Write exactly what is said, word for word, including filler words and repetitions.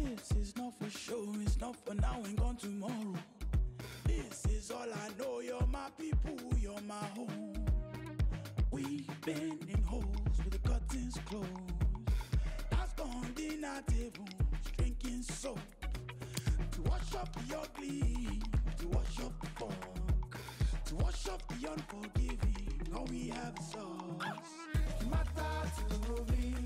This is not for show, it's not for now and gone tomorrow. This is all I know, you're my people, you're my home. We been in holes with the curtains closed. That's gone dinner tables, drinking soap. To wash up the ugly, to wash up the funk, to wash up the unforgiving, all we have is us. Matter to the movie.